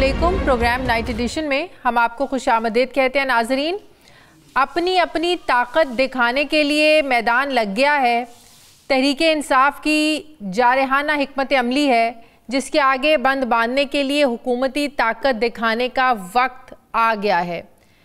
अस्सलामुअलैकुम। Programme night addition में हम आपको खुशामदीद कहते हैं। नाजरीन, अपनी अपनी ताकत दिखाने के लिए मैदान लग गया है। तहरीक इंसाफ की जारहाना हिकमत अमली है जिसके आगे बंद बांधने के लिए हुकूमती ताकत दिखाने का वक्त आ गया है।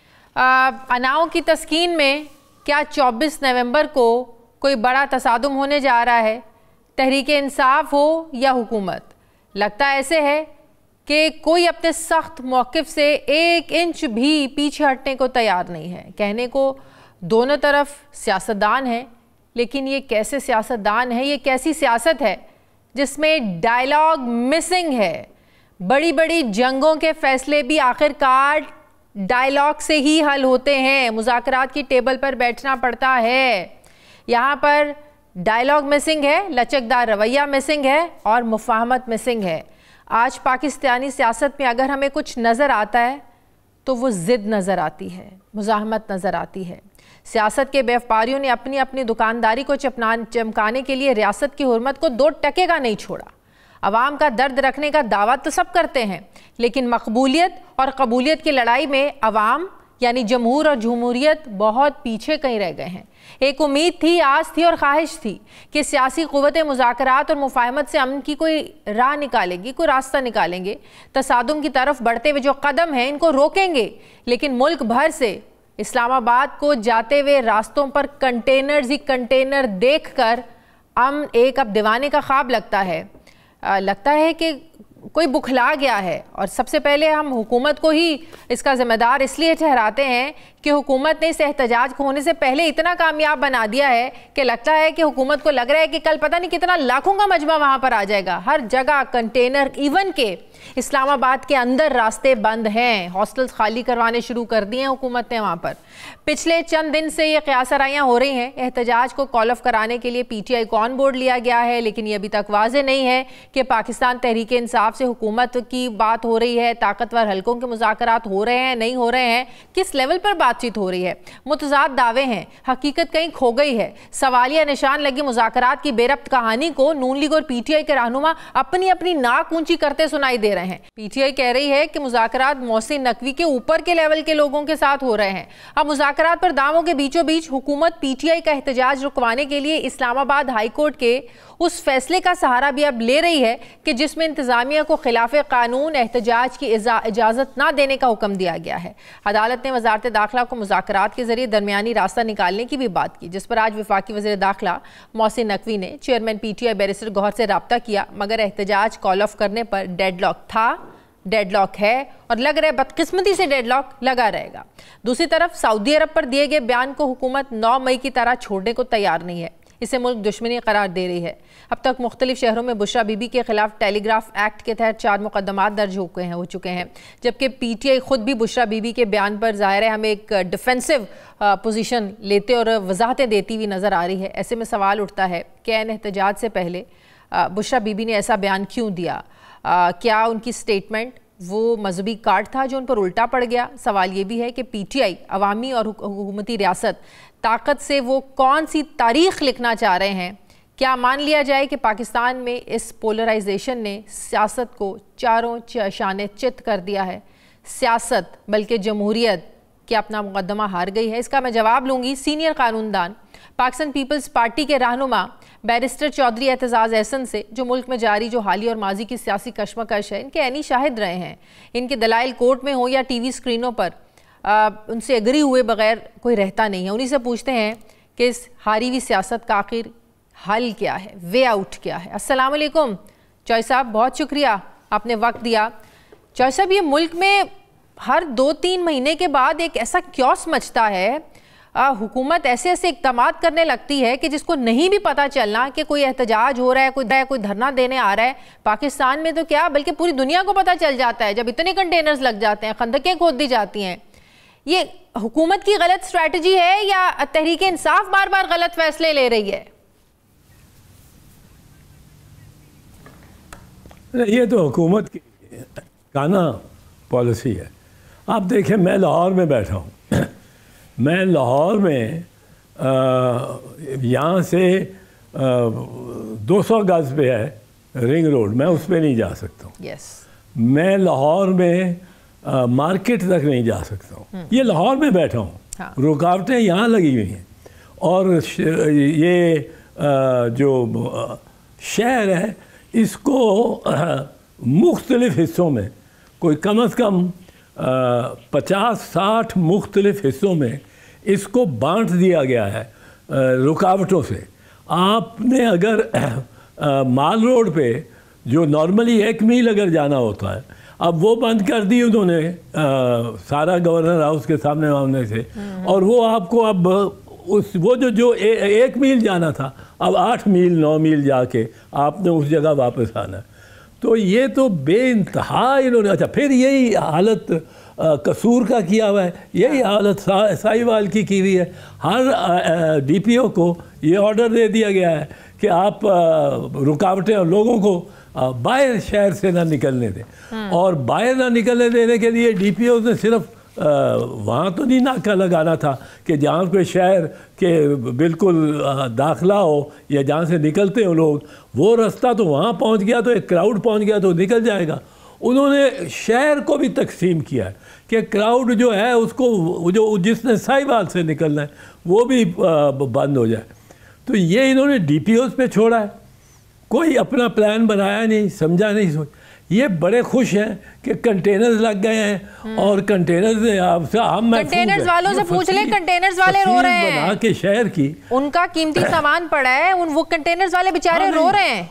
अनाओं की तस्कीन में क्या 24 नवंबर को कोई बड़ा तसादुम होने जा रहा है? तहरीक इंसाफ हो या हुकूमत, लगता ऐसे है कि कोई अपने सख्त मौक़िफ़ से 1 इंच भी पीछे हटने को तैयार नहीं है। कहने को दोनों तरफ सियासतदान है, लेकिन ये कैसे सियासतदान है, ये कैसी सियासत है जिसमें डायलॉग मिसिंग है। बड़ी बड़ी जंगों के फैसले भी आखिरकार डायलॉग से ही हल होते हैं। मुज़ाकरात की टेबल पर बैठना पड़ता है। यहाँ पर डायलॉग मिसिंग है, लचकदार रवैया मिसिंग है और मुफाहमत मिसिंग है। आज पाकिस्तानी सियासत में अगर हमें कुछ नज़र आता है तो वो ज़िद नज़र आती है, मुज़ाहमत नज़र आती है। सियासत के व्यापारियों ने अपनी अपनी दुकानदारी को चमकाने के लिए रियासत की हुर्मत को 2 टके का नहीं छोड़ा। अवाम का दर्द रखने का दावा तो सब करते हैं, लेकिन मकबूलियत और कबूलियत की लड़ाई में अवाम यानी जमहूर और जमहूरियत बहुत पीछे कहीं रह गए हैं। एक उम्मीद थी, आस थी और ख्वाहिश थी कि सियासी क़ुव्वतें मुज़ाकरात और मुफ़ाहमत से अमन की कोई राह निकालेंगी, कोई रास्ता निकालेंगे, तसादुम की तरफ बढ़ते हुए जो कदम हैं इनको रोकेंगे। लेकिन मुल्क भर से इस्लामाबाद को जाते हुए रास्तों पर कंटेनर्स ही कंटेनर देख कर एक अब दीवाने का ख्वाब लगता है कि कोई बुखला गया है। और सबसे पहले हम हुकूमत को ही इसका ज़िम्मेदार इसलिए ठहराते हैं कि हुकूमत ने इस एहतजाज को होने से पहले इतना कामयाब बना दिया है कि लगता है कि हुकूमत को लग रहा है कि कल पता नहीं कितना लाखों का मजमा वहाँ पर आ जाएगा। हर जगह कंटेनर, इवन के इस्लामाबाद के अंदर रास्ते बंद हैं। हॉस्टल्स खाली करवाने शुरू कर दिए हैं हुकूमत ने वहाँ पर। पिछले चंद दिन से ये क़यासराइयाँ हो रही हैं। एहतजाज को कॉल ऑफ कराने के लिए PTI को ऑन बोर्ड लिया गया है, लेकिन ये अभी तक वाज़ेह नहीं है कि पाकिस्तान तहरीक इंसाफ से हुकूमत की बात हो रही है, ताकतवर हलकों के मुज़ाकरात हो रहे हैं, नहीं हो रहे हैं, किस लेवल पर बातचीत हो रही है। मुतज़ाद दावे हैं, हकीकत कहीं खो गई है। सवालिया निशान लगी मुज़ाकरात की बेरब्त कहानी को नून लीग और PTI के रहनुमा अपनी अपनी नाक ऊंची करते सुनाई दे रहे हैं। PTI कह रही है कि मुज़ाकरात मौसिन नकवी के ऊपर के लेवल के लोगों के साथ हो रहे हैं। अब मुज़ाकरात पर दावों के बीचों बीच हुकूमत PTI का एहतजाज रुकवाने के लिए इस्लामाबाद हाई कोर्ट के उस फैसले का सहारा भी अब ले रही है कि जिसमें इंतजामिया को खिलाफ कानून एहतजाज की इजाज़त ना देने का हुक्म दिया गया है। अदालत ने वजारत दाखिला को मुज़ाकरात के जरिए दरमियानी रास्ता निकालने की भी बात की, जिस पर आज वफाकी वज़ीर दाखिला मौसिन नकवी ने चेयरमैन PTI बैरिस्टर गौहर से रब्ता किया, मगर एहतजाज कॉल ऑफ करने पर डेडलॉक था, डेडलॉक है और लग रहा है बदकिस्मती से डेडलॉक लगा रहेगा। दूसरी तरफ सऊदी अरब पर दिए गए बयान को हुकूमत 9 मई की तरह छोड़ने को तैयार नहीं है। इसे मुल्क दुश्मनी करार दे रही है। अब तक मुख्तलिफ शहरों में बुशरा बीबी के खिलाफ टेलीग्राफ एक्ट के तहत 4 मुकदमात दर्ज हो चुके हैं, जबकि PTI खुद भी बुशरा बीबी के बयान पर ज़ाहिर है हमें एक डिफेंसिव पोजीशन लेते और वजाहतें देती हुई नज़र आ रही है। ऐसे में सवाल उठता है कि एहतजाज से पहले बुशरा बीबी ने ऐसा बयान क्यों दिया? क्या उनकी स्टेटमेंट वो मजहबी कार्ड था जो उन पर उल्टा पड़ गया? सवाल ये भी है कि PTI अवामी और हुकूमती रियासत ताकत से वो कौन सी तारीख लिखना चाह रहे हैं? क्या मान लिया जाए कि पाकिस्तान में इस पोलराइजेशन ने सियासत को चारों शाने चित कर दिया है? सियासत बल्कि जमहूरियत क्या अपना मुकदमा हार गई है? इसका मैं जवाब लूँगी सीनियर कानूनदान पाकिस्तान पीपल्स पार्टी के रहनुमा बैरिस्टर चौधरी ऐतज़ाज़ अहसन से, जो मुल्क में जारी जो हाली और माजी की सियासी कशमकश है इनके ऐनी शाहिद रहे हैं। इनके दलाइल कोर्ट में हो या TV स्क्रीनों पर उनसे एग्री हुए बगैर कोई रहता नहीं है। उन्हीं से पूछते हैं कि इस हारी हुई सियासत का आखिर हल क्या है, वे आउट क्या है। अस्सलाम वालेकुम चौधरी साहब, बहुत शुक्रिया आपने वक्त दिया। चौधरी साहब, ये मुल्क में हर 2-3 महीने के बाद एक ऐसा क्योस मचता है, हुकूमत ऐसे ऐसे इक़दामात करने लगती है कि जिसको नहीं भी पता चलना कि कोई एहतजाज हो रहा है, कोई धरना देने आ रहा है। पाकिस्तान में तो क्या बल्कि पूरी दुनिया को पता चल जाता है जब इतने कंटेनर्स लग जाते हैं, खंदकें खोद दी जाती हैं। ये हुकूमत की गलत स्ट्रैटेजी है या तहरीक इंसाफ बार बार गलत फैसले ले रही है? ये तो हुकूमत की काना पॉलिसी है। आप देखें, मैं लाहौर में बैठा हूँ। मैं लाहौर में यहाँ से 200 गज पे है रिंग रोड, मैं उस पर नहीं जा सकता हूँ। मैं लाहौर में मार्केट तक नहीं जा सकता हूँ। ये लाहौर में बैठा हूँ, हाँ। रुकावटें यहाँ लगी हुई हैं। और ये जो शहर है इसको मुख्तलिफ़ हिस्सों में, कोई कम से कम 50-60 मुख्तलिफ़ हिस्सों में इसको बांट दिया गया है रुकावटों से। आपने अगर माल रोड पे जो नॉर्मली 1 मील अगर जाना होता है, अब वो बंद कर दी उन्होंने सारा गवर्नर हाउस के सामने से, और वो आपको अब वो जो 1 मील जाना था अब 8 मील 9 मील जाके आपने उस जगह वापस आना है। तो ये तो बेइंतहा इन्होंने, अच्छा फिर यही हालत कसूर का किया हुआ है, यही हालत साहिवाल की हुई है। हर DPO को ये ऑर्डर दे दिया गया है कि आप रुकावटें और लोगों को बाहर शहर से ना निकलने दें, और बाहर ना निकलने देने के लिए DPO ने सिर्फ वहाँ तो नहीं नाका लगाना था कि जहाँ कोई शहर के बिल्कुल दाखिला हो या जहाँ से निकलते हो लोग, वो रास्ता तो वहाँ पहुँच गया तो एक क्राउड पहुँच गया तो निकल जाएगा। उन्होंने शहर को भी तकसीम किया है कि क्राउड जो है उसको, जो जिसने साहिवाल से निकलना है वो भी बंद हो जाए। तो ये इन्होंने DPOs पे छोड़ा है, कोई अपना प्लान बनाया नहीं, समझा नहीं, सोच। ये बड़े खुश हैं कि कंटेनर्स लग गए हैं, और कंटेनर्स हम कंटेनर्स वालों से पूछ लें, कंटेनर्स वाले रो रहे हैं बना के शहर की, उनका कीमती सामान पड़ा है, वो कंटेनर्स वाले बेचारे रो रहे हैं।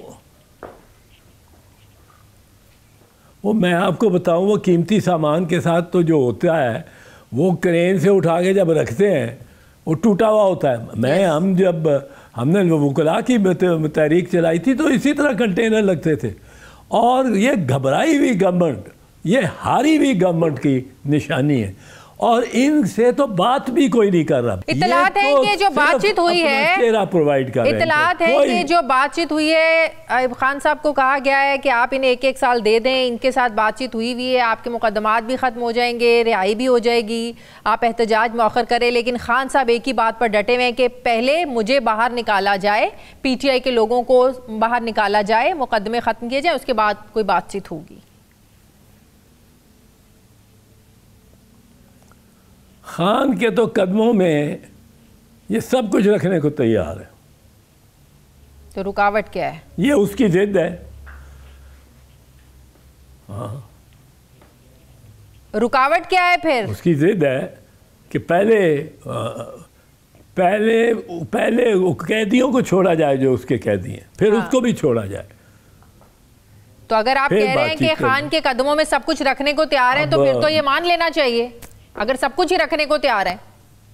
वो मैं आपको बताऊं, वो कीमती सामान के साथ तो जो होता है वो क्रेन से उठा के जब रखते हैं वो टूटा हुआ होता है। हम जब हमने वकला की तहरीक चलाई थी तो इसी तरह कंटेनर लगते थे, और ये घबराई हुई गवर्नमेंट, ये हारी हुई गवर्नमेंट की निशानी है, और इनसे तो बात भी कोई नहीं कर रहा। इतलात है कि जो बातचीत हुई है, चेहरा प्रोवाइड कर रहे हैं, इतलात है कि जो बातचीत हुई है, आइब खान साहब को कहा गया है कि आप इन्हें 1-1 साल दे दें, इनके साथ बातचीत हुई है, आपके मुकदमात भी ख़त्म हो जाएंगे, रिहाई भी हो जाएगी, आप एहतजाज मौखर करें। लेकिन खान साहब एक ही बात पर डटे हुए हैं कि पहले मुझे बाहर निकाला जाए, PTI के लोगों को बाहर निकाला जाए, मुकदमे ख़त्म किए जाए, उसके बाद कोई बातचीत होगी। खान के तो कदमों में ये सब कुछ रखने को तैयार है। तो रुकावट क्या है? ये उसकी जिद है। हाँ, रुकावट क्या है फिर? उसकी जिद है कि पहले कैदियों को छोड़ा जाए जो उसके कैदी हैं, फिर हाँ। उसको भी छोड़ा जाए। तो अगर आप कह रहे हैं कि खान के कदमों में सब कुछ रखने को तैयार है, तो फिर तो ये मान लेना चाहिए, अगर सब कुछ ही रखने को तैयार है।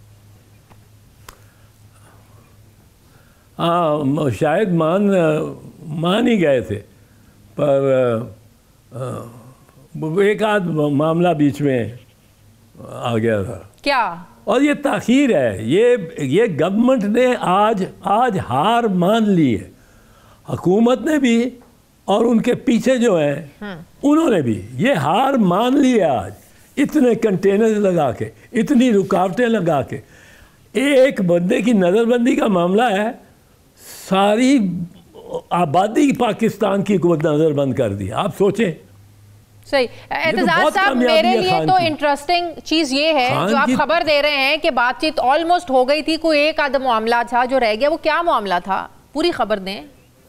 हाँ, शायद मान ही गए थे, पर एक आध मामला बीच में आ गया था। क्या? और ये ताख़ीर है, ये गवर्नमेंट ने आज हार मान ली है, हुकूमत ने भी और उनके पीछे जो हैं उन्होंने भी ये हार मान ली है। आज इतने कंटेनर्स लगा के, इतनी रुकावटें लगा के, एक बंदे की नज़रबंदी का मामला है, सारी आबादी पाकिस्तान की को नज़रबंद कर दी। आप सोचें। सही। एतजाज साहब, मेरे लिए तो इंटरेस्टिंग चीज़ ये है जो आप खबर दे रहे हैं कि बातचीत ऑलमोस्ट हो गई थी, कोई एक आध मामला था जो रह गया, वो क्या मामला था? पूरी खबर दें।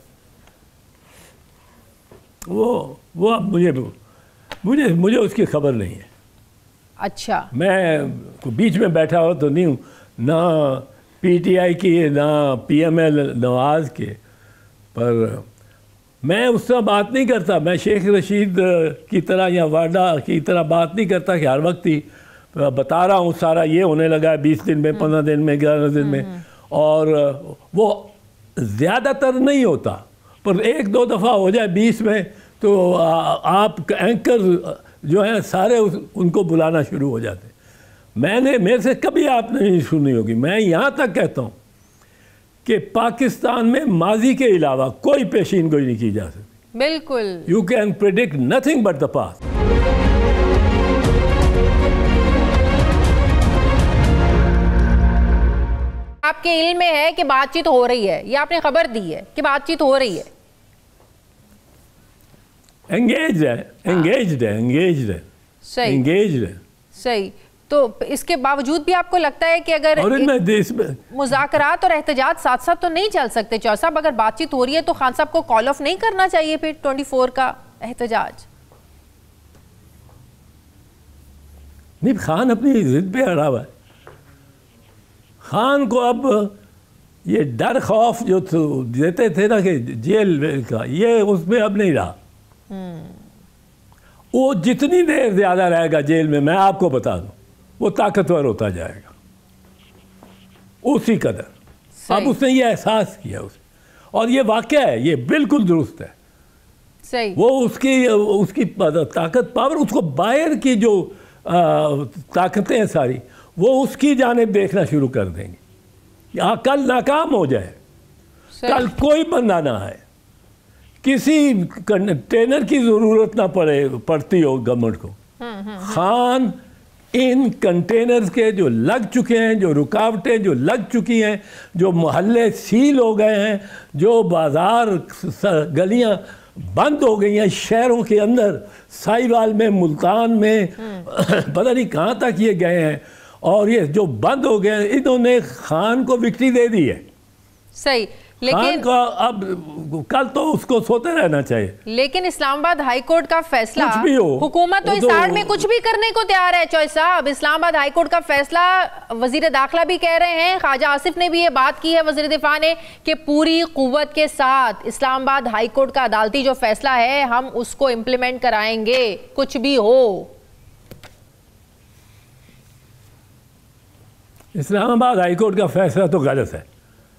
वो अब मुझे उसकी खबर नहीं है। अच्छा, मैं बीच में बैठा हो तो नहीं हूँ, ना PTI की ना PML नवाज के, पर मैं उससे बात नहीं करता। मैं शेख रशीद की तरह या वाडा की तरह बात नहीं करता कि हर वक्त ही बता रहा हूँ सारा ये होने लगा है 20 दिन में, 15 दिन में, 11 दिन में, और वो ज़्यादातर नहीं होता, पर 1-2 दफ़ा हो जाए 20 में तो आप एंकर जो हैं सारे उनको बुलाना शुरू हो जाते। मेरे से कभी आपने नहीं सुनी होगी। मैं यहाँ तक कहता हूँ कि पाकिस्तान में माजी के अलावा कोई पेशीन गोई नहीं की जा सकती। बिल्कुल। You can predict nothing but the past. आपके इल्म में है कि बातचीत हो रही है, ये आपने खबर दी है कि बातचीत हो रही है? एंगेज्ड है सही। तो इसके बावजूद भी आपको लगता है कि अगर मुज़ाकरात और एहतजाज साथ साथ तो नहीं चल सकते? चौधरी साहब, अगर बातचीत हो रही है तो खान साहब को कॉल ऑफ नहीं करना चाहिए फिर 24 का एहतजाज? नहीं, खान अपनी जिद पे अड़ा हुआ है। खान को अब ये डर खौफ जो देते थे ना कि जेल का, ये उसमें अब नहीं रहा। वो जितनी देर ज़्यादा रहेगा जेल में, मैं आपको बता दूं, वो ताकतवर होता जाएगा उसी कदर। अब उसने ये एहसास किया और ये वाक़या है, ये बिल्कुल दुरुस्त है। सही। वो उसकी ताकत, पावर, उसको बाहर की जो ताकतें हैं सारी, वो उसकी जानिब देखना शुरू कर देंगे। यहाँ कल नाकाम हो जाए, कल कोई बंदा ना आए, किसी कंटेनर की ज़रूरत ना पड़ती हो गवर्नमेंट को, खान इन कंटेनर्स के जो लग चुके हैं, जो रुकावटें जो लग चुकी हैं, जो मोहल्ले सील हो गए हैं, जो बाज़ार गलियां बंद हो गई हैं शहरों के अंदर, साहिवाल में, मुल्तान में, पता नहीं कहाँ तक ये गए हैं, और ये जो बंद हो गए, इन्होंने खान को विक्ट्री दे दी है। सही, लेकिन का अब कल तो उसको सोते रहना चाहिए। लेकिन इस्लामाबाद हाई कोर्ट का फैसला, कुछ भी हो, हुकूमत तो इस आड़ में कुछ भी करने को तैयार है। चौधरी साहब, इस्लामाबाद हाई कोर्ट का फैसला, वजीर दाखिला भी कह रहे हैं, ख्वाजा आसिफ ने भी ये बात की है, वजीर दिफा ने, कि पूरी कुव्वत के साथ इस्लामाबाद हाई कोर्ट का अदालती जो फैसला है हम उसको इम्प्लीमेंट कराएंगे, कुछ भी हो। इस्लामाबाद हाई कोर्ट का फैसला तो गलत है।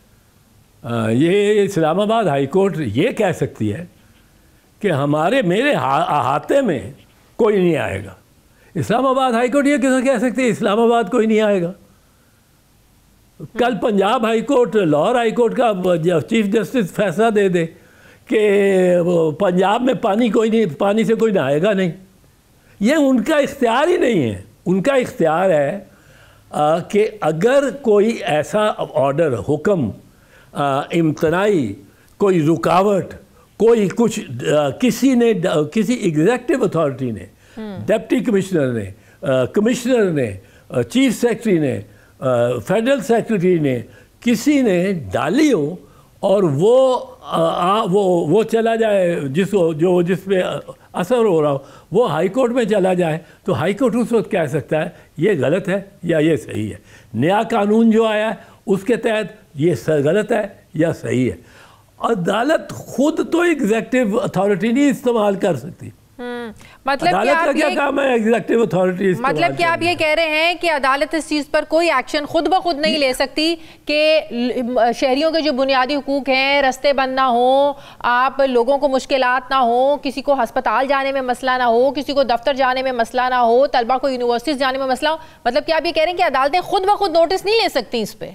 ये इस्लामाबाद हाई कोर्ट ये कह सकती है कि मेरे अहाते में कोई नहीं आएगा। इस्लामाबाद हाई कोर्ट ये कैसे कह सकती है इस्लामाबाद कोई नहीं आएगा? कल Punjab high court, Lahore high court का चीफ जस्टिस फैसला दे दे कि पंजाब में पानी से कोई नहाएगा नहीं। ये उनका इख्तियार ही नहीं है। उनका इख्तियार है कि अगर कोई ऐसा ऑर्डर, हुक्म, इम्तनाई, कोई रुकावट, कोई कुछ, किसी एग्जीक्यूटिव अथॉरिटी ने, डिप्टी कमिश्नर ने, कमिश्नर ने, चीफ सेक्रेटरी ने, फेडरल सेक्रेटरी ने, किसी ने डाली हो और वो चला जाए, जिस पे असर हो रहा हो, वो हाई कोर्ट में चला जाए, तो हाई कोर्ट उस वक्त कह सकता है ये गलत है या ये सही है। नया कानून जो आया है उसके तहत ये गलत है या सही है। अदालत खुद तो एग्जीक्यूटिव अथॉरिटी नहीं इस्तेमाल कर सकती। मतलब अदालत का क्या काम है एग्जीक्यूटिव अथॉरिटी? मतलब कि आप ये कह रहे हैं कि अदालत इस चीज़ पर कोई एक्शन खुद ब खुद नहीं ले सकती कि शहरियों के जो बुनियादी हुकूक हैं, रास्ते बंद ना हो, आप लोगों को मुश्किलात ना हो, किसी को अस्पताल जाने में मसला ना हो, किसी को दफ्तर जाने में मसला ना हो, तलबा को यूनिवर्सिटीज जाने में मसला हो। मतलब कि आप ये कह रहे हैं कि अदालतें खुद ब खुद नोटिस नहीं ले सकती इस पर?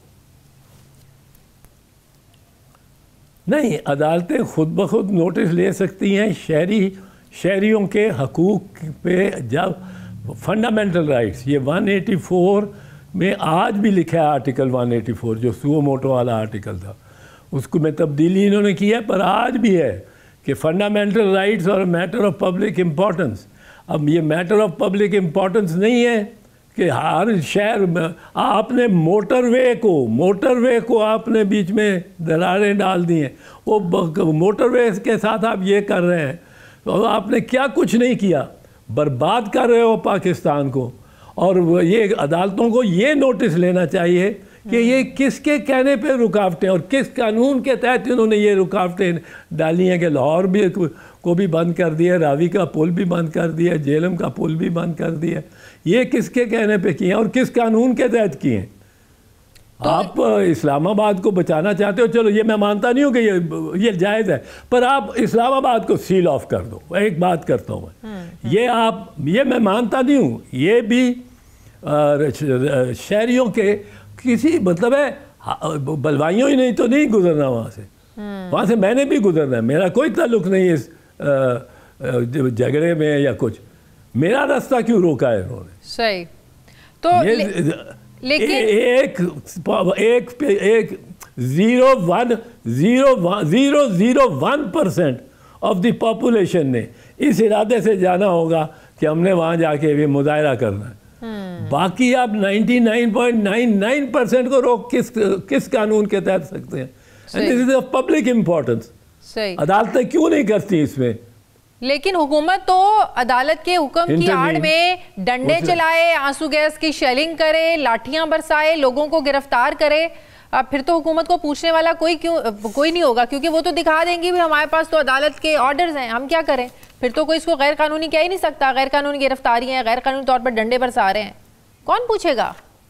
नहीं, अदालतें खुद ब खुद नोटिस ले सकती हैं शहरियों के हकूक़ पे। जब फंडामेंटल राइट्स, ये 184 में आज भी लिखा है, आर्टिकल 184 जो सुओ मोटो वाला आर्टिकल था, उसको में तब्दीली इन्होंने की है, पर आज भी है कि फंडामेंटल राइट्स और मैटर ऑफ पब्लिक इम्पोर्टेंस। अब ये मैटर ऑफ पब्लिक इम्पोर्टेंस नहीं है कि हर शहर में आपने मोटरवे को आपने बीच में दरारें डाल दी हैं। वो मोटरवे के साथ आप ये कर रहे हैं, तो आपने क्या कुछ नहीं किया, बर्बाद कर रहे हो पाकिस्तान को। और ये अदालतों को ये नोटिस लेना चाहिए कि ये किसके कहने पे रुकावटें और किस कानून के तहत इन्होंने ये रुकावटें डाली हैं कि लाहौर भी को भी बंद कर दिया, रावी का पुल भी बंद कर दिया, जेलम का पुल भी बंद कर दिया। ये किसके कहने पे किए हैं और किस कानून के तहत किए हैं? तो आप इस्लामाबाद को बचाना चाहते हो, चलो ये मैं मानता नहीं हूँ कि ये जायज़ है, पर आप इस्लामाबाद को सील ऑफ कर दो। एक बात करता हूँ मैं, ये मैं मानता नहीं हूँ, ये भी शहरियों के किसी मतलब है, बलवाइयों ही नहीं तो नहीं गुजरना वहाँ से मैंने भी गुजरना है, मेरा कोई ताल्लुक़ नहीं इस झगड़े में या कुछ। मेरा रास्ता क्यों रोका है इन्होंने? सही। तो लेकिन एक 0.001% ऑफ द पॉपुलेशन ने इस इरादे से जाना होगा कि हमने वहाँ जाके भी मुजाहरा करना है। बाकी आप 99.99% को रोक किस कानून के तहत सकते हैं? This is of public importance. अदालतें क्यों नहीं करती इसमें? लेकिन हुकूमत तो अदालत के हुक्म की आड़ में डंडे चलाए, आंसू गैस की शेलिंग करे, लाठियां बरसाए, लोगों को गिरफ्तार करे। अब फिर तो हुकूमत को पूछने वाला कोई नहीं होगा, क्योंकि वो तो दिखा देंगी भी हमारे पास तो अदालत के ऑर्डर्स हैं, हम क्या करें। फिर तो कोई इसको गैर कानूनी कह ही नहीं सकता। गैर कानूनी गिरफ्तारी है, गैर कानूनी तौर पर डंडे बरसा रहे हैं, कौन पूछेगा?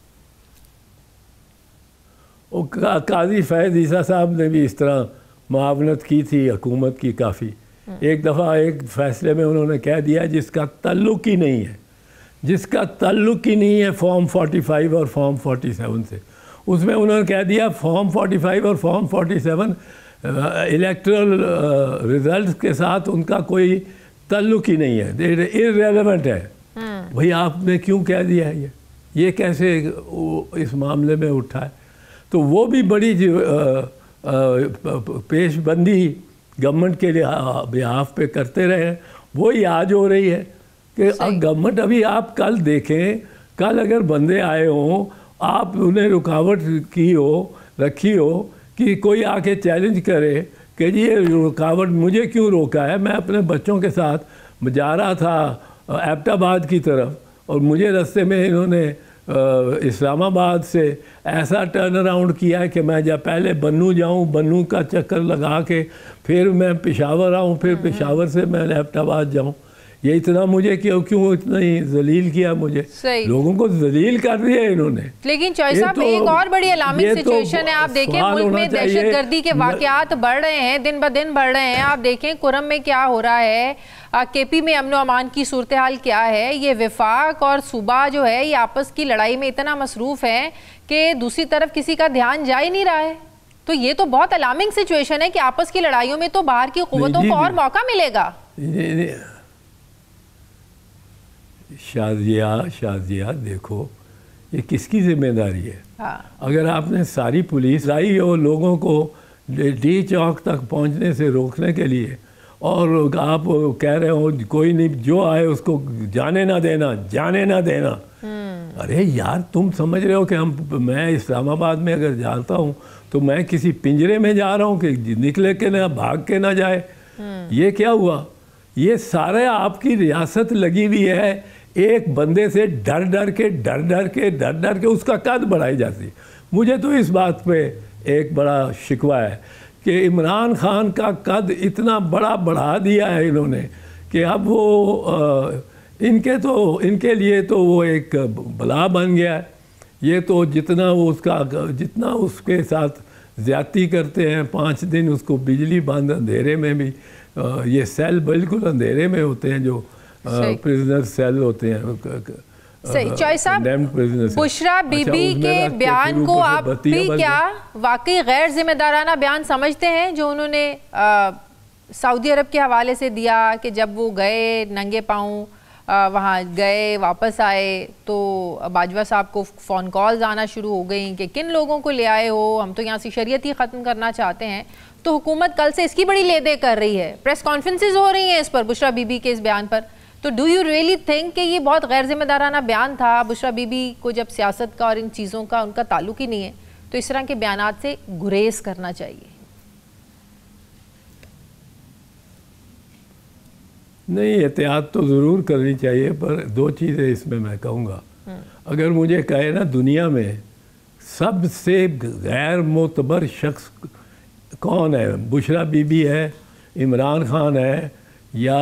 काजी फैज़ ईसा साहब ने भी इस तरह मुआवनत की थी हुकूमत की काफ़ी। एक दफ़ा एक फ़ैसले में उन्होंने कह दिया जिसका ताल्लुक़ ही नहीं है, जिसका ताल्लुक़ ही नहीं है फॉर्म 45 और फॉर्म 47 से, उसमें उन्होंने कह दिया फॉर्म 45 और फॉर्म 47 इलेक्टरल रिजल्ट के साथ उनका कोई ताल्लुक़ ही नहीं है, इर्रेलेवेंट है। भाई आपने क्यों कह दिया है ये कैसे इस मामले में उठा है? तो वो भी बड़ी पेशबंदी गवर्नमेंट के बिहाफ पे करते रहे, वही आज हो रही है कि अब गवर्नमेंट अभी आप कल देखें, कल अगर बंदे आए हों, आप उन्हें रुकावट रखी हो कि कोई आके चैलेंज करे कि जी ये रुकावट मुझे क्यों रोका है, मैं अपने बच्चों के साथ जा रहा था एबटाबाद की तरफ और मुझे रास्ते में इन्होंने इस्लामाबाद से ऐसा टर्न अराउंड किया है कि मैं जब पहले बन्नू जाऊं, बन्नू का चक्कर लगा के फिर मैं पेशावर आऊं, फिर पेशावर से मैं एबटाबाद जाऊं। ये इतना मुझे क्यों इतना ही जलील किया, मुझे लोगों को जलील कर दिया इन्होंने। लेकिन चॉइस साहब एक और बड़ी अलार्मिंग सिचुएशन है। आप देखें मुल्क में दहशतगर्दी के वाकयात बढ़ रहे हैं, दिन ब दिन बढ़ रहे हैं। आप देखें कुरम में क्या हो रहा है, केपी में अमन अमान की सूरत हाल क्या है। ये विफाक और सूबा जो है ये आपस की लड़ाई में इतना मसरूफ है कि दूसरी तरफ किसी का ध्यान जा ही नहीं रहा है। तो ये तो बहुत अलार्मिंग सिचुएशन है कि आपस की लड़ाइयों में तो बाहर की कुव्वतों को और मौका मिलेगा। शाजिया देखो ये किसकी जिम्मेदारी है? अगर आपने सारी पुलिस आई और लोगों को डी चौक तक पहुंचने से रोकने के लिए, और आप कह रहे हो कोई नहीं जो आए उसको जाने ना देना। अरे यार तुम समझ रहे हो कि मैं इस्लामाबाद में अगर जाता हूँ तो मैं किसी पिंजरे में जा रहा हूँ कि निकले के ना, भाग के ना जाए। ये क्या हुआ? ये सारे आपकी रियासत लगी हुई है एक बंदे से डर डर के उसका कद बढ़ाई जाती। मुझे तो इस बात पे एक बड़ा शिकवा है कि इमरान खान का कद इतना बड़ा बढ़ा दिया है इन्होंने कि अब वो इनके लिए तो वो एक बला बन गया है। ये तो जितना उसके साथ ज़्यादती करते हैं, 5 दिन उसको बिजली बंद, अंधेरे में भी ये सेल बिल्कुल अंधेरे में होते हैं जो प्रिजनर सेल होते हैं। सही चॉइस साहब, बुशरा बीबी के बयान को आप भी क्या वाकई गैर जिम्मेदाराना बयान समझते हैं जो उन्होंने सऊदी अरब के हवाले से दिया कि जब वो गए नंगे पाँव वहाँ गए वापस आए तो बाजवा साहब को फ़ोन कॉल्स आना शुरू हो गई कि किन लोगों को ले आए हो, हम तो यहाँ से शरीयत ही ख़त्म करना चाहते हैं। तो हुकूमत कल से इसकी बड़ी लेदे कर रही है, प्रेस कॉन्फ्रेंसेज हो रही हैं इस पर, बुशरा बीबी के इस बयान पर। तो डू यू रियली थिंक कि ये बहुत गैर जिम्मेदाराना बयान था? बुशरा बीबी को जब सियासत का और इन चीज़ों का उनका ताल्लुक ही नहीं है तो इस तरह के बयानात से गुरेज करना चाहिए। नहीं, एहतियात तो ज़रूर करनी चाहिए, पर 2 चीज़ें इसमें मैं कहूँगा। अगर मुझे कहे ना दुनिया में सबसे गैर मोतबर शख्स कौन है, बुशरा बीबी है, इमरान खान है या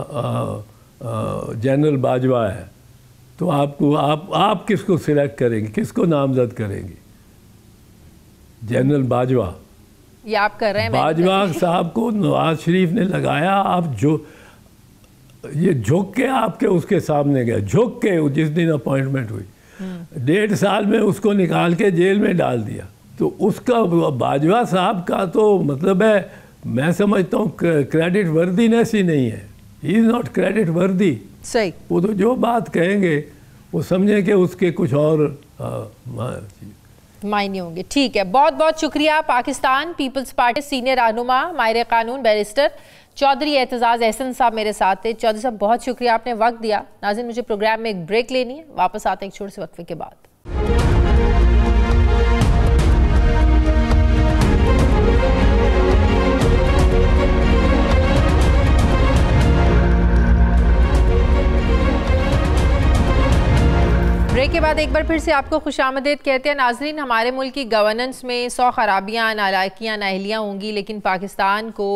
जनरल बाजवा है, तो आप किसको सिलेक्ट करेंगे, किसको नामजद करेंगे? जनरल बाजवा। ये आप कर रहे हैं? बाजवा साहब को नवाज शरीफ ने लगाया, आप जो ये झुक के आपके उसके सामने गया, झुक के जिस दिन अपॉइंटमेंट हुई 1.5 साल में उसको निकाल के जेल में डाल दिया। तो उसका बाजवा साहब का तो मतलब है, मैं समझता हूँ क्रेडिट वर्दीनेस ही नहीं है, ही इज़ नॉट क्रेडिट वर्दी। सही, वो तो जो बात कहेंगे वो समझे कि उसके कुछ और मायने होंगे। ठीक है, बहुत बहुत शुक्रिया। पाकिस्तान पीपल्स पार्टी सीनियर रहनुमा, माहिर कानून, बैरिस्टर चौधरी ऐतज़ाज़ अहसन साहब मेरे साथ थे। चौधरी साहब बहुत शुक्रिया, आपने वक्त दिया। नाज़रीन मुझे प्रोग्राम में एक ब्रेक लेनी है, वापस आते हैं एक छोटे से वक्फे के बाद। ब्रेक के बाद एक बार फिर से आपको खुशामदीद कहते हैं। नाजरीन, हमारे मुल्क की गवर्नेंस में 100 खराबियाँ, नालायकियाँ, नाअहलियाँ होंगी, लेकिन पाकिस्तान को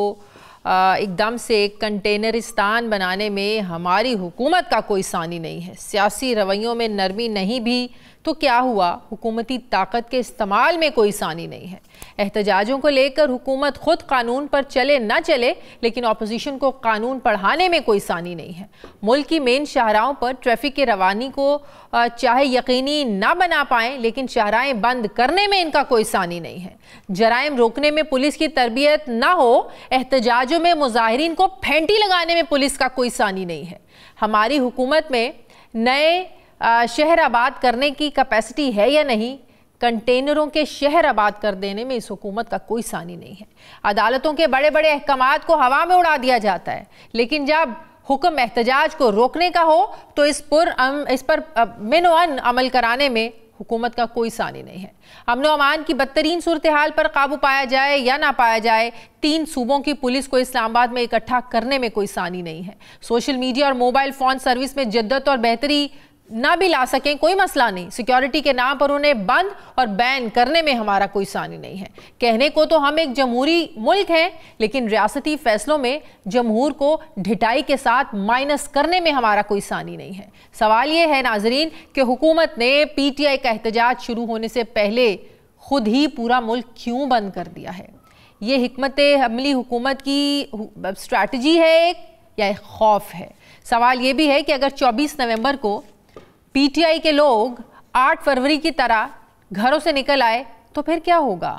एकदम से कंटेनरिस्तान बनाने में हमारी हुकूमत का कोई सानी नहीं है। सियासी रवैयों में नरमी नहीं भी तो क्या हुआ, हुकूमती ताकत के इस्तेमाल में कोई सानी नहीं है। एहतजाजों को लेकर हुकूमत खुद कानून पर चले ना चले, लेकिन अपोजिशन को कानून पढ़ाने में कोई सानी नहीं है। मुल्क की मेन शाहराहों पर ट्रैफिक के रवानी को चाहे यकीनी ना बना पाएँ, लेकिन शाहराहें बंद करने में इनका कोई सानी नहीं है। जराइम रोकने में पुलिस की तरबियत ना हो, एहतजाजों में मुजाहिरीन को फेंटी लगाने में पुलिस का कोई सानी नहीं है। हमारी हुकूमत में नए शहर आबाद करने की कैपेसिटी है या नहीं, कंटेनरों के शहर आबाद कर देने में इस हुकूमत का कोई सानी नहीं है। अदालतों के बड़े बड़े अहकामात को हवा में उड़ा दिया जाता है, लेकिन जब हुक्म एहतजाज को रोकने का हो तो इस पर मिनोअन अमल कराने में हुकूमत का कोई सानी नहीं है। अमन व अमान की बदतरीन सूरत हाल पर काबू पाया जाए या ना पाया जाए, 3 सूबों की पुलिस को इस्लामाबाद में इकट्ठा करने में कोई सानी नहीं है। सोशल मीडिया और मोबाइल फ़ोन सर्विस में जिद्दत और बेहतरी ना भी ला सकें, कोई मसला नहीं। सिक्योरिटी के नाम पर उन्हें बंद और बैन करने में हमारा कोई सानी नहीं है। कहने को तो हम एक जमहूरी मुल्क हैं, लेकिन रियासती फैसलों में जमहूर को ढिठाई के साथ माइनस करने में हमारा कोई सानी नहीं है। सवाल ये है नाजरीन कि हुकूमत ने PTI का एहतजाज शुरू होने से पहले खुद ही पूरा मुल्क क्यों बंद कर दिया है? ये हिकमत अमली हुकूमत की स्ट्रैटेजी है एक या एक खौफ है? सवाल ये भी है कि अगर 24 नवंबर को PTI के लोग 8 फरवरी की तरह घरों से निकल आए तो फिर क्या होगा?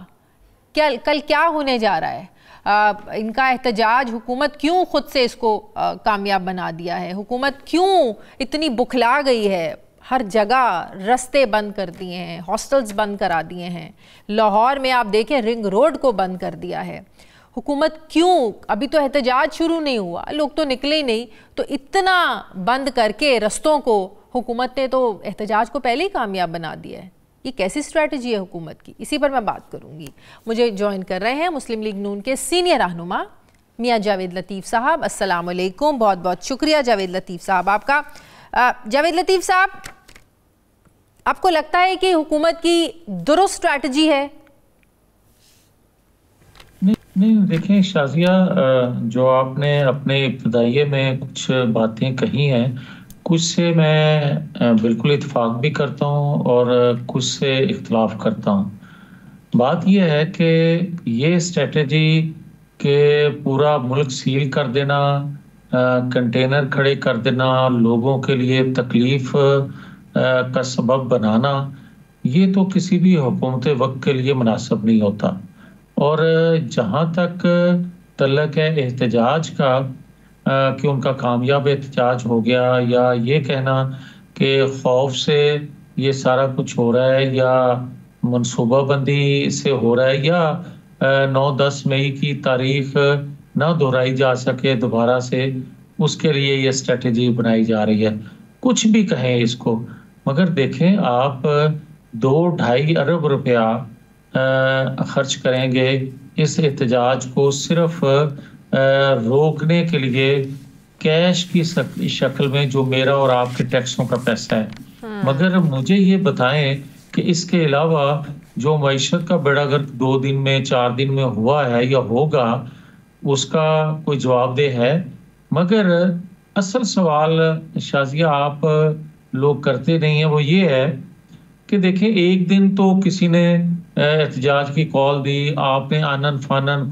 कल क्या होने जा रहा है? इनका एहतजाज हुकूमत क्यों खुद से इसको कामयाब बना दिया है? हुकूमत क्यों इतनी बुखला गई है? हर जगह रास्ते बंद कर दिए हैं, हॉस्टल्स बंद करा दिए हैं। लाहौर में आप देखें रिंग रोड को बंद कर दिया है। हुकूमत क्यों, अभी तो एहतजाज शुरू नहीं हुआ, लोग तो निकले ही नहीं, तो इतना बंद करके रस्तों को हुकूमत ने तो एहतजाज को पहले ही कामयाब बना दिया है। ये कैसी स्ट्रैटेजी है हुकूमत की? इसी पर मैं बात करूंगी। मुझे ज्वाइन कर रहे हैं मुस्लिम लीग नून के सीनियर रहनुमा मियाँ जावेद लतीफ़ साहब। अस्सलाम वालेकुम, बहुत बहुत शुक्रिया जावेद लतीफ़ साहब आपका। जावेद लतीफ़ साहब, आपको लगता है कि हुकूमत की दुरुस्त स्ट्रैटेजी है? नहीं, देखें शाजिया, जो आपने अपने इब्तिदाइये में कुछ बातें कही हैं, कुछ से मैं बिल्कुल इत्फाक भी करता हूँ और कुछ से इख्तलाफ करता हूँ। बात यह है कि ये स्ट्रेटजी के पूरा मुल्क सील कर देना, कंटेनर खड़े कर देना, लोगों के लिए तकलीफ का सबब बनाना, ये तो किसी भी हुकूमत वक्त के लिए मुनासिब नहीं होता। और जहाँ तक तल्लक है एहतजाज का कि उनका कामयाब एहतजाज हो गया, या ये कहना कि खौफ से ये सारा कुछ हो रहा है या मनसूबाबंदी से हो रहा है, या 9-10 मई की तारीख ना दोहराई जा सके दोबारा से, उसके लिए ये स्ट्रेटजी बनाई जा रही है। कुछ भी कहें इसको, मगर देखें आप 2-2.5 अरब रुपया खर्च करेंगे इस एहतजाज को सिर्फ रोकने के लिए, कैश की शक्ल में, जो मेरा और आपके टैक्सों का पैसा है। मगर मुझे ये बताएं कि इसके अलावा जो मईशत का बेड़ा गर्क 2 दिन में 4 दिन में हुआ है या होगा, उसका कोई जवाबदेह है? मगर असल सवाल शाजिया आप लोग करते नहीं हैं, वो ये है कि देखें, एक दिन तो किसी ने एहतजाज की कॉल दी, आपने आनन फानन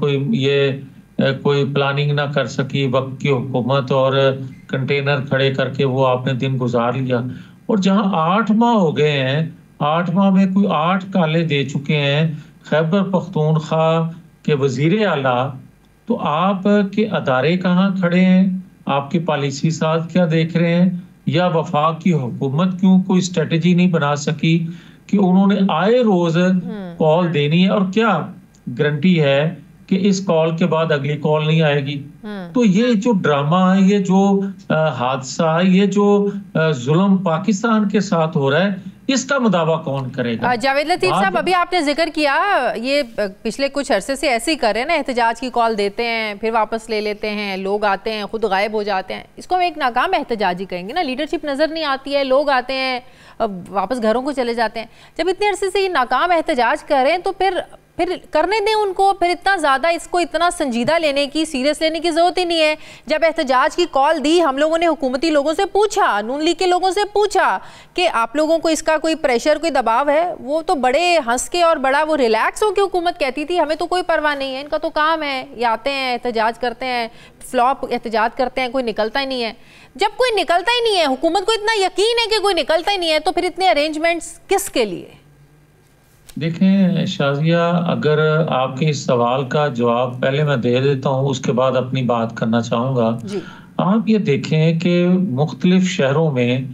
कोई प्लानिंग ना कर सकी वक्त की हुकूमत, और कंटेनर खड़े करके वो आपने दिन गुजार लिया। और जहां 8 माह हो गए हैं, 8 माह में कोई 8 काले दे चुके हैं खैबर पख्तूनख्वा के वजीर आला, तो आप के अदारे कहाँ खड़े हैं? आपकी पॉलिसी साथ क्या देख रहे हैं? या वफाक की हुकूमत क्यों कोई स्ट्रेटजी नहीं बना सकी कि उन्होंने आए रोज कॉल देनी है? और क्या गारंटी है कि इस कॉल के बाद अगली कॉल नहीं आएगी। तो ये जो ड्रामा है, ये जो हादसा है, ये जो जुल्म पाकिस्तान के साथ हो रहा है, इसका मुदावा कौन करेगा? जावेद लतीफ साहब, अभी आपने जिक्र किया ये पिछले कुछ अरसे से ऐसे ही कर रहे हैं ना, एहतजाज की कॉल देते हैं फिर वापस ले लेते हैं, लोग आते हैं खुद गायब हो जाते हैं। इसको हम एक नाकाम एहतजाज ही कहेंगे ना, लीडरशिप नज़र नहीं आती है, लोग आते हैं वापस घरों को चले जाते हैं। जब इतने अरसे से ये नाकाम एहतजाज कर रहे हैं तो फिर करने दें उनको। फिर इतना ज़्यादा इसको इतना संजीदा लेने की, सीरियस लेने की ज़रूरत ही नहीं है। जब एहतजाज की कॉल दी, हम लोगों ने हुकूमती लोगों से पूछा, नून लीग के लोगों से पूछा कि आप लोगों को इसका कोई प्रेशर, कोई दबाव है? वो तो बड़े हंस के और बड़ा वो रिलैक्स होकर हुकूमत कहती थी हमें तो कोई परवाह नहीं है, इनका तो काम है, ये आते हैं एहतजाज करते हैं, फ्लॉप एहतजाज करते हैं, कोई निकलता ही नहीं है। जब कोई निकलता ही नहीं है, हुकूमत को इतना यकीन है कि कोई निकलता ही नहीं है, तो फिर इतने अरेंजमेंट्स किसके लिए? देखें शाजिया, अगर आपके इस सवाल का जवाब पहले मैं दे देता हूँ, उसके बाद अपनी बात करना चाहूँगा। आप ये देखें कि मुख्तलिफ शहरों में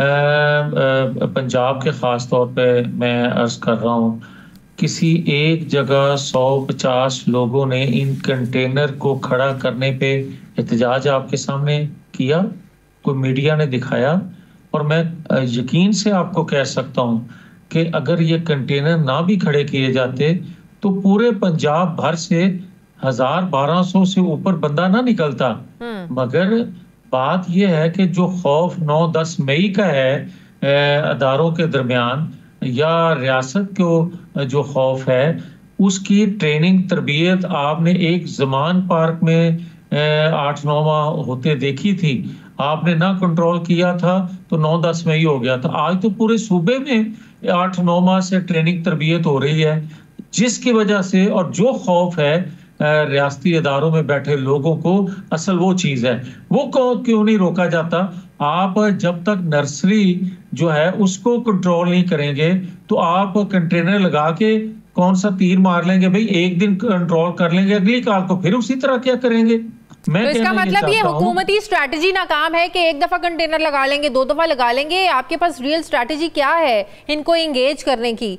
पंजाब के ख़ास तौर पे मैं अर्ज़ कर रहा हूँ, किसी एक जगह 150 लोगों ने इन कंटेनर को खड़ा करने पे एहतजाज आपके सामने किया, कोई मीडिया ने दिखाया। और मैं यकीन से आपको कह सकता हूँ कि अगर ये कंटेनर ना भी खड़े किए जाते तो पूरे पंजाब भर से 1000-1200 से ऊपर बंदा ना निकलता। मगर बात यह है कि जो खौफ 9-10 मई का है अदारों के दरमियान या रियासत को जो खौफ है, उसकी ट्रेनिंग तरबियत आपने एक जमान पार्क में 8-9 माह होते देखी थी। आपने ना कंट्रोल किया था तो 9-10 मई हो गया था। आज तो पूरे सूबे में 8-9 माह से ट्रेनिंग तरबियत हो रही है, जिसकी वजह से, और जो खौफ है रियासती इदारों में बैठे लोगों को, असल वो चीज़ है, वो क्यों नहीं रोका जाता? आप जब तक नर्सरी जो है उसको कंट्रोल नहीं करेंगे तो आप कंटेनर लगा के कौन सा तीर मार लेंगे? भाई एक दिन कंट्रोल कर लेंगे, अगली काल को फिर उसी तरह क्या करेंगे? तो इसका मतलब ये हुकूमती स्ट्रैटेजी नाकाम है कि एक दफा कंटेनर लगा लेंगे, 2 दफा लगा लेंगे। आपके पास रियल स्ट्रैटेजी क्या है इनको एंगेज करने की?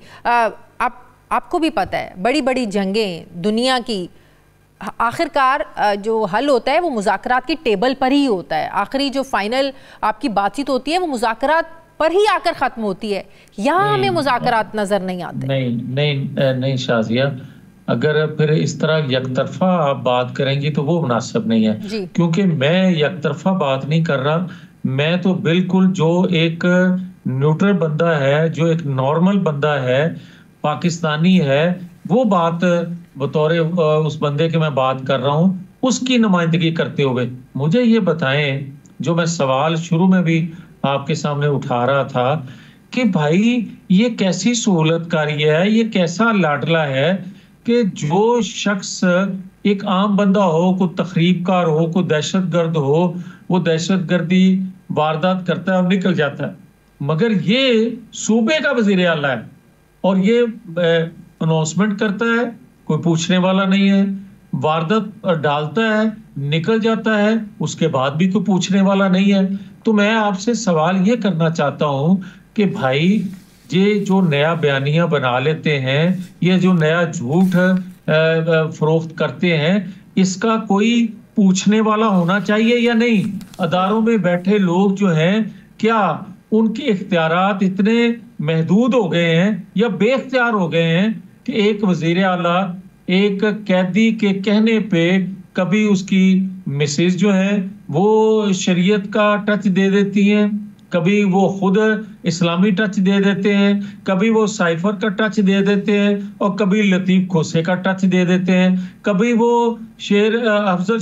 आपको भी पता है बड़ी बड़ी जंगें दुनिया की आखिरकार जो हल होता है वो मुज़ाकरात की टेबल पर ही होता है। आखिरी जो फाइनल आपकी बातचीत होती है वो मुज़ाकरात पर ही आकर ख़त्म होती है। यहाँ हमें मुज़ाकरात नज़र नहीं आते। नहीं शाजिया, अगर फिर इस तरह यकतरफा आप बात करेंगी तो वो मुनासिब नहीं है, क्योंकि मैं यकतरफा बात नहीं कर रहा। मैं तो बिल्कुल जो एक न्यूट्रल बंदा है, जो एक नॉर्मल बंदा है, पाकिस्तानी है, वो बात बतौर उस बंदे के मैं बात कर रहा हूँ, उसकी नुमाइंदगी करते हुए मुझे ये बताएं, जो मैं सवाल शुरू में भी आपके सामने उठा रहा था कि भाई ये कैसी सहूलतकारी है, ये कैसा लाडला है कि जो शख्स एक आम बंदा हो, कोई तखरीबकार हो, कोई दहशतगर्द हो, वो दहशतगर्दी वारदात करता है और निकल जाता है, मगर ये सूबे का वजीर आला है और ये अनाउंसमेंट करता है, कोई पूछने वाला नहीं है, वारदात डालता है, निकल जाता है, उसके बाद भी कोई पूछने वाला नहीं है। तो मैं आपसे सवाल ये करना चाहता हूँ कि भाई ये जो नया बयानिया बना लेते हैं, ये जो नया झूठ फरोख्त करते हैं, इसका कोई पूछने वाला होना चाहिए या नहीं? अदारों में बैठे लोग जो हैं, क्या उनके इख्तियारात इतने महदूद हो गए हैं या बेख्तियार हो गए हैं कि एक वजीर आला एक कैदी के कहने पे कभी उसकी मिसेज जो है वो शरीयत का टच दे देती हैं, कभी वो खुद इस्लामी टच दे देते हैं, कभी वो साइफर का टच दे देते हैं और कभी लतीफ खोसे का टच दे देते हैं, कभी वो अफजल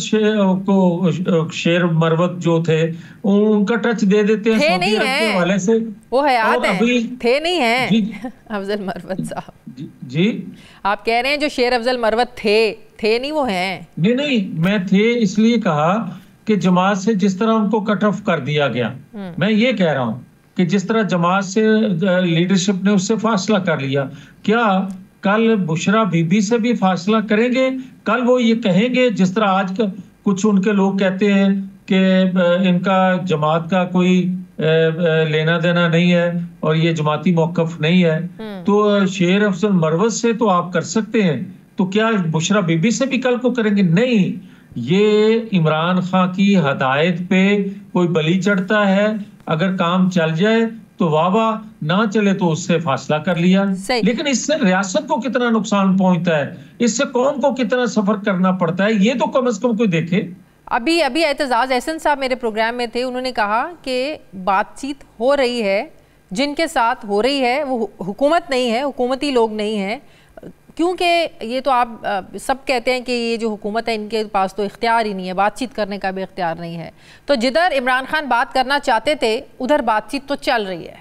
शेर मरवत जो थे उनका टच दे देते हैं सऊदी अरब के हवाले से। वो हयात है, थे नहीं है अफजल मरवत साहब जी? आप कह रहे हैं जो शेर अफजल मरवत थे नहीं, वो हैं? नहीं, मैं थे इसलिए कहा कि जमात से जिस तरह उनको कट ऑफ कर दिया गया, मैं ये कह रहा हूँ कि जिस तरह जमात से लीडरशिप ने उससे फासला कर लिया, क्या कल बुशरा बीबी से भी फासला करेंगे? कल वो ये कहेंगे जिस तरह आज का कुछ उनके लोग कहते हैं कि इनका जमात का कोई लेना देना नहीं है और ये जमाती मौकफ नहीं है, तो शेर अफजल मरवत से तो आप कर सकते हैं, तो क्या बुशरा बीबी से भी कल को करेंगे? नहीं, ये इमरान खान की हदायत पे कोई बलि चढ़ता है, अगर काम चल जाए तो वाह वाह, ना चले तो उससे फासला कर लिया। लेकिन इससे रियासत को कितना नुकसान पहुंचता है, इससे कौम को कितना सफर करना पड़ता है, ये तो कम से कम कोई देखे। अभी ऐतज़ाज़ अहसन साहब मेरे प्रोग्राम में थे, उन्होंने कहा कि बातचीत हो रही है, जिनके साथ हो रही है वो हुकूमत नहीं है, हुकूमती लोग नहीं हैं, क्योंकि ये तो आप सब कहते हैं कि ये जो हुकूमत है इनके पास तो इख्तियार ही नहीं है, बातचीत करने का भी इख्तियार नहीं है। तो जिधर इमरान खान बात करना चाहते थे उधर बातचीत तो चल रही है।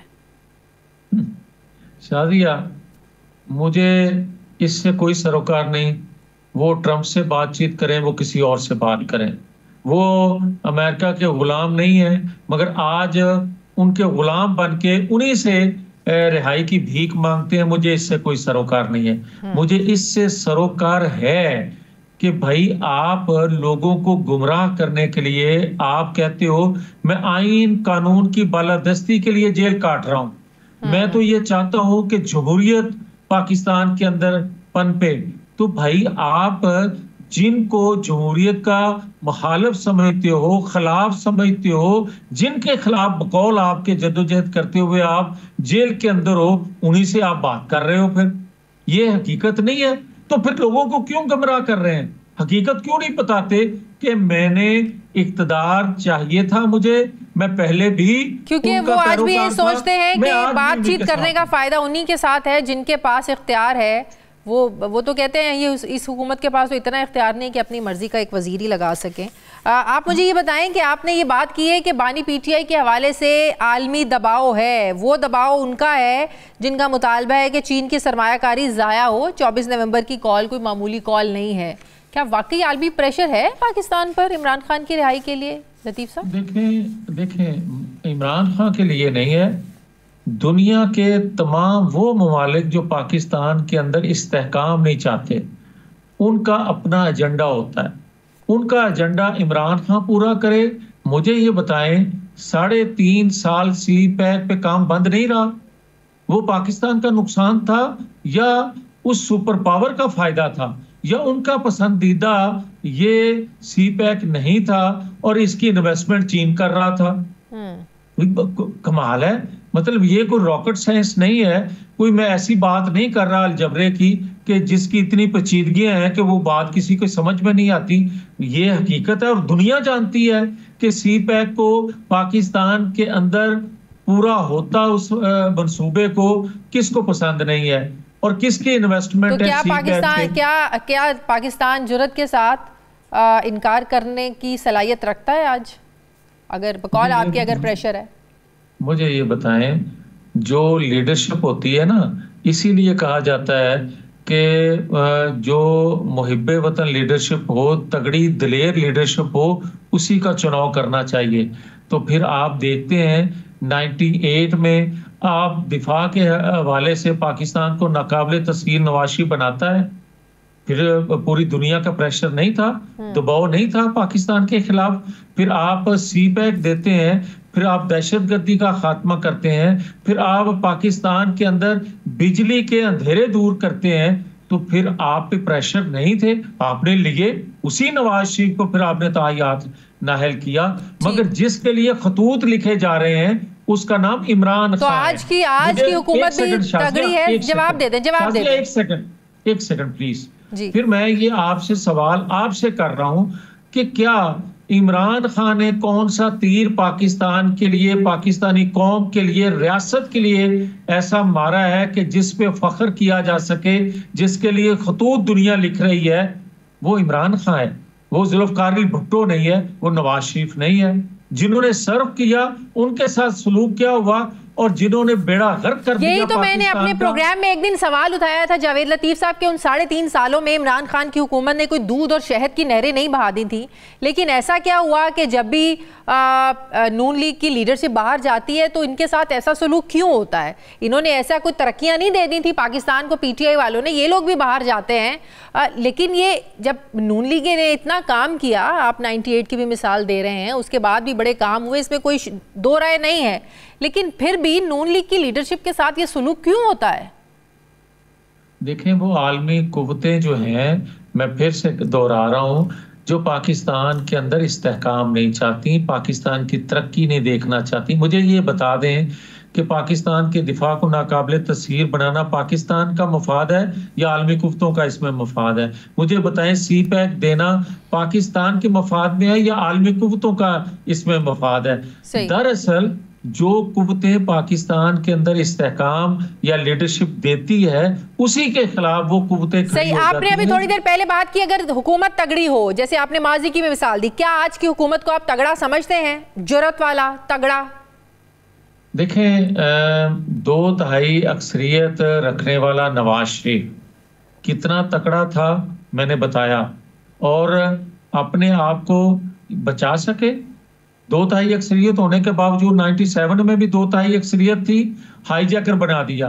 शाजिया, मुझे इससे कोई सरोकार नहीं, वो ट्रंप से बातचीत करें, वो किसी और से बात करें, वो अमेरिका के गुलाम नहीं है, मगर आज उनके गुलाम बन के उन्हीं से रिहाई की भीख मांगते हैं। मुझे इससे कोई सरोकार नहीं है। मुझे इससे सरोकार है कि भाई आप लोगों को गुमराह करने के लिए आप कहते हो मैं आईन कानून की बालादस्ती के लिए जेल काट रहा हूं। मैं तो ये चाहता हूं कि जमहूरियत पाकिस्तान के अंदर पनपे। तो भाई आप जिनको जमहूरियत का मुखालिफ समझते हो, खिलाफ समझते हो, जिनके खिलाफ बकौल आपके जद्दोजहद करते हुए आप जेल के अंदर हो, उन्हीं से आप बात कर रहे हो। फिर ये हकीकत नहीं है तो फिर लोगों को क्यों गुमराह कर रहे हैं? हकीकत क्यों नहीं बताते कि मैंने इक्तदार चाहिए था मुझे, मैं पहले भी, क्योंकि वो आज भी ये सोचते हैं कि बातचीत करने का फायदा उन्हीं के साथ है जिनके पास इख्तियार है। वो तो कहते हैं ये इस हुकूमत के पास तो इतना इख्तियार नहीं कि अपनी मर्जी का एक वजीर ही लगा सकें। आप मुझे ये बताएं कि आपने ये बात की है कि बानी पीटीआई के हवाले से आलमी दबाव है, वो दबाव उनका है जिनका मुतालबा है कि चीन की सरमायाकारी ज़ाया हो। 24 नवंबर की कॉल कोई मामूली कॉल नहीं है। क्या वाकई आलमी प्रेशर है पाकिस्तान पर इमरान खान की रिहाई के लिए, लतीफ़ साहब? देखें, इमरान खान के लिए नहीं है, दुनिया के तमाम वो ममालिक जो पाकिस्तान के अंदर इस्तेहकाम नहीं चाहते, उनका अपना एजेंडा होता है। उनका एजेंडा इमरान खान पूरा करे। मुझे ये बताएं, 3.5 साल सी पैक पे काम बंद नहीं रहा, वो पाकिस्तान का नुकसान था या उस सुपर पावर का फायदा था, या उनका पसंदीदा ये सी पैक नहीं था और इसकी इन्वेस्टमेंट चीन कर रहा था? कमाल है। मतलब ये कोई रॉकेट साइंस नहीं है, कोई मैं ऐसी बात नहीं कर रहा अलजबरे की कि जिसकी इतनी पेचीदगियां हैं कि वो बात किसी को समझ में नहीं आती। ये हकीकत है और दुनिया जानती है कि सी पैक को पाकिस्तान के अंदर पूरा होता उस मंसूबे को किसको पसंद नहीं है और किसकी इन्वेस्टमेंट तो क्या पाकिस्तान जुर्रत के साथ इनकार करने की सलाहियत रखता है आज, अगर बकौल आपके अगर प्रेशर है? मुझे ये बताएं, जो लीडरशिप होती है ना, इसीलिए कहा जाता है कि जो मुहिब्बे वतन लीडरशिप हो, तगड़ी दिलेर लीडरशिप हो, उसी का चुनाव करना चाहिए। तो फिर आप देखते हैं 98 में आप दिफा के हवाले से पाकिस्तान को नाकाबिले तस्वीर नवाशी बनाता है। फिर पूरी दुनिया का प्रेशर नहीं था, दबाव नहीं था पाकिस्तान के खिलाफ। फिर आप सी पैक देते हैं, फिर आप दहशतगर्दी का खात्मा करते हैं, फिर आप पाकिस्तान के अंदर बिजली के अंधेरे दूर करते हैं। तो फिर आप पे प्रेशर नहीं थे, आपने लिए उसी नवाज शरीफ को, फिर आपने तायात नाहल किया। मगर जिसके लिए खतूत लिखे जा रहे हैं उसका नाम इमरान खान। तो आज की हुकूमत भी तगड़ी है। जवाब दे दें। एक सेकंड प्लीज। फिर मैं ये आपसे सवाल आपसे कर रहा हूं कि क्या इमरान खान ने कौन सा तीर पाकिस्तान के लिए, पाकिस्तानी कौम के लिए, रियासत के लिए ऐसा मारा है कि जिस पे फख्र किया जा सके, जिसके लिए खतूत दुनिया लिख रही है? वो इमरान खान है, वो जुल्फकार भुट्टो नहीं है, वो नवाज शरीफ नहीं है। जिन्होंने सर्व किया उनके साथ सलूक क्या हुआ और जिन्होंने बेड़ा गर्क कर दिया। यही तो मैंने अपने प्रोग्राम में एक दिन सवाल उठाया था जावेद लतीफ साहब के, उन 3.5 सालों में इमरान खान की हुकूमत ने कोई दूध और शहद की नहरें नहीं बहा दी थी, लेकिन ऐसा क्या हुआ कि जब भी नून लीग की लीडरशिप बाहर जाती है तो इनके साथ ऐसा सलूक क्यों होता है? इन्होंने ऐसा कोई तरक्कियां नहीं दे दी थी पाकिस्तान को पीटीआई वालों ने, ये लोग भी बाहर जाते हैं। लेकिन ये जब नून लीग ने इतना काम किया, आप 98 की भी मिसाल दे रहे हैं, उसके बाद भी बड़े काम हुए, इसमें कोई दो राय नहीं है, लेकिन फिर भी नून लीग की लीडरशिप के साथ ये सलूक क्यों होता है? देखें वो आलमी कुव्वतें जो हैं, मैं फिर से दोहरा रहा हूँ, जो पाकिस्तान के अंदर इस्तेहकाम नहीं चाहती, पाकिस्तान की तरक्की नहीं देखना चाहती। मुझे ये बता दें कि पाकिस्तान के दिफा को नाकाबिल तस्वीर बनाना पाकिस्तान का मफाद है या आलमी कुव्वतों का इसमें मफाद है? मुझे बताएं, सी पैक देना पाकिस्तान के मफाद में है या आलमी कुव्वतों का इसमें मफाद है? दरअसल जो कुव्वतें पाकिस्तान के अंदर इस्तेहकाम या लीडरशिप देती है, उसी के खिलाफ वो कुव्वतें सही। आपने अभी थोड़ी देर पहले बात की, अगर हुकूमत तगड़ी हो, जैसे आपने माजी की मिसाल दी, क्या आज की हुकूमत को आप तगड़ा समझते हैं? जुर्रत वाला, तगड़ा? देखें, 2/3 अक्सरियत रखने वाला नवाज शरीफ कितना तगड़ा था मैंने बताया, और अपने आप को बचा सके। 2/3 अक्सरियत होने के बावजूद 97 में भी 2/3 अक्सरियत थी, हाईजैकर बना दिया।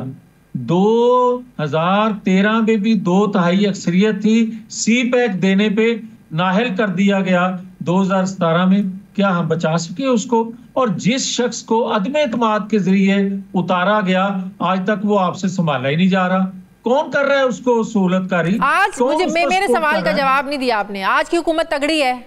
2013 में भी 2/3 अक्सरियत थी, सी पैक देने पे नाहल कर दिया गया 2017 में। क्या हम बचा सके उसको? और जिस शख्स को अदम एतमाद के जरिए उतारा गया, आज तक वो आपसे संभाला ही नहीं जा रहा। कौन कर रहा है उसको सहूलतकारी? आज मुझे मेरे सवाल का जवाब नहीं दिया आपने। आज की हुकूमत तगड़ी है?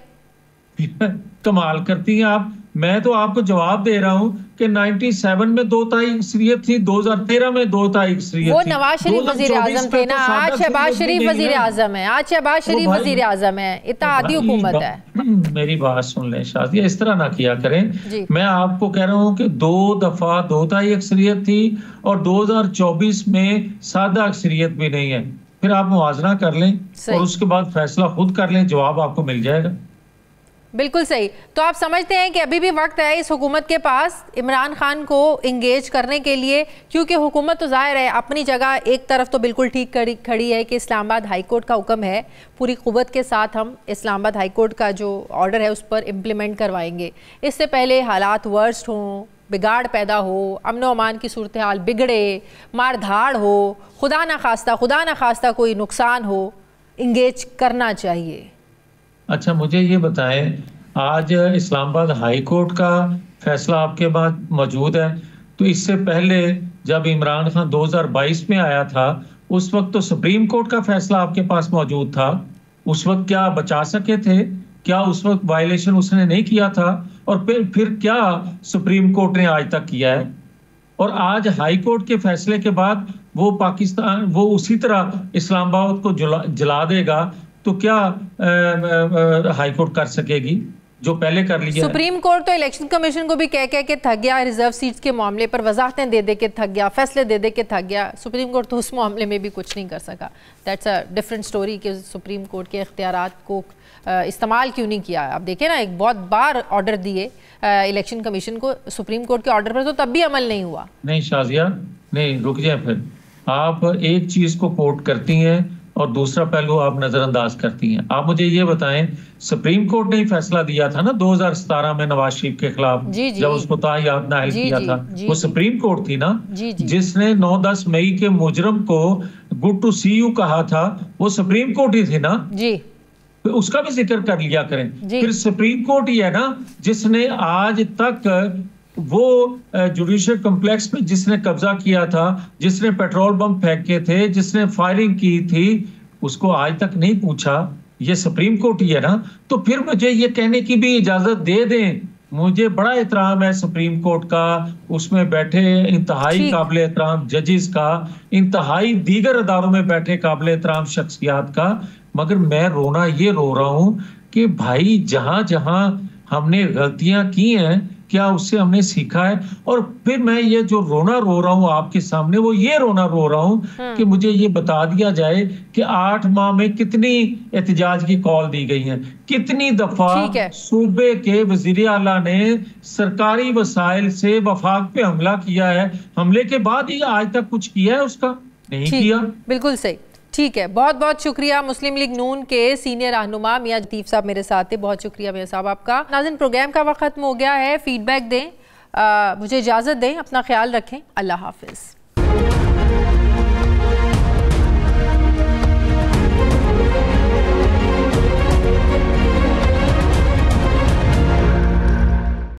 कमाल करती हैं आप। मैं तो आपको जवाब दे रहा हूं कि 97 में 2/3 अक्सरियत थी, 2013 में 2/3 अक्सरियत थी। वो नवाज शरीफ वजीर आजम थे ना, आज शहबाज शरीफ वजीर आजम है, आज शहबाज शरीफ वजीर आजम है, इत्तेहादी हुकूमत है। मेरी बात सुन लें शाजिया, इस तरह ना किया करें। मैं आपको कह रहा हूं कि 2 दफा 2/3 अक्सरियत थी और 2024 में सादा अक्सरियत भी नहीं है। फिर आप मुआवजा कर लें और उसके बाद फैसला खुद कर लें, जवाब आपको मिल जाएगा। बिल्कुल सही। तो आप समझते हैं कि अभी भी वक्त है इस हुकूमत के पास इमरान खान को इंगेज करने के लिए, क्योंकि हुकूमत तो ज़ाहिर है अपनी जगह एक तरफ तो बिल्कुल ठीक खड़ी है कि इस्लामाबाद हाई कोर्ट का हुक्म है, पूरी क़ुव्वत के साथ हम इस्लामाबाद हाई कोर्ट का जो ऑर्डर है उस पर इम्प्लीमेंट करवाएंगे। इससे पहले हालात वर्स्ट हों, बिगाड़ पैदा हो, अमन व अमान की सूरत हाल बिगड़े, मार धाड़ हो, खुदा न खास्ता कोई नुकसान हो, इंगेज करना चाहिए। अच्छा, मुझे ये बताएं, आज इस्लामाबाद हाई कोर्ट का फैसला आपके पास मौजूद है, तो इससे पहले जब इमरान खान 2022 में आया था, उस वक्त तो सुप्रीम कोर्ट का फैसला आपके पास मौजूद था। उस वक्त क्या बचा सके थे? क्या उस वक्त वायलेशन उसने नहीं किया था? और फिर क्या सुप्रीम कोर्ट ने आज तक किया है? और आज हाई कोर्ट के फैसले के बाद वो पाकिस्तान वो उसी तरह इस्लामाबाद को जला देगा, तो क्या हाई कोर्ट कर सकेगी जो पहले कर लिया? सुप्रीम कोर्ट तो इलेक्शन कमीशन को भी कह के थक गया, रिजर्व सीट्स के मामले पर वजाहतें दे के थक गया, फैसले दे के थक गया। सुप्रीम कोर्ट तो उस मामले में भी कुछ नहीं कर सका। दैट्स अ डिफरेंट स्टोरी कि सुप्रीम कोर्ट के इख्तियारात को इस्तेमाल क्यों नहीं किया। आप देखें ना, एक बहुत बार ऑर्डर दिए इलेक्शन कमीशन को, सुप्रीम कोर्ट के ऑर्डर पर तो तब भी अमल नहीं हुआ। नहीं शाजिया, नहीं, रुक जाए। फिर आप एक चीज को कोर्ट करती हैं और दूसरा पहलू आप नजरअंदाज करती हैं। आप मुझे ये बताएं, सुप्रीम कोर्ट ने ही फैसला दिया था ना 2017 में नवाज शरीफ के खिलाफ, जब उसको तायाद नाहिल किया था, वो सुप्रीम कोर्ट थी ना जिसने 9-10 मई के मुजरम को गुड टू सी यू कहा था, वो सुप्रीम कोर्ट ही थी ना जी। उसका भी जिक्र कर लिया करें। फिर सुप्रीम कोर्ट ही है ना जिसने आज तक वो जुडिशियल कॉम्प्लेक्स में जिसने कब्जा किया था, जिसने पेट्रोल बम फेंके थे, जिसने फायरिंग की थी, उसको आज तक नहीं पूछा। ये सुप्रीम कोर्ट ही है ना। तो फिर मुझे ये कहने की भी इजाजत दे दें, मुझे बड़ा एहतराम है सुप्रीम कोर्ट का, उसमें बैठे इंतहाई काबिल एहतराम जजेस का, इंतहाई दीगर अदारों में बैठे काबिल एहतराम शख्सियात का, मगर मैं ये रो रहा हूं कि भाई जहां जहां हमने गलतियां की हैं, क्या उससे हमने सीखा है? और फिर मैं ये जो रोना रो रहा हूँ आपके सामने, वो ये रोना रो रहा हूँ कि मुझे ये बता दिया जाए कि 8 माह में कितनी एहतजाज की कॉल दी गई है, कितनी दफा सूबे के वजीर आला ने सरकारी वसाइल से वफाक पे हमला किया है, हमले के बाद ही आज तक कुछ किया है उसका? नहीं किया। बिल्कुल सही, ठीक है। बहुत बहुत शुक्रिया। मुस्लिम लीग नून के सीनियर रहनुमा मियां लतीफ साहब मेरे साथ थे। बहुत शुक्रिया मियां साहब आपका। नाज़रीन, प्रोग्राम का वक्त खत्म हो गया है। फीडबैक दें, मुझे इजाज़त दें, अपना ख्याल रखें। अल्लाह हाफिज़।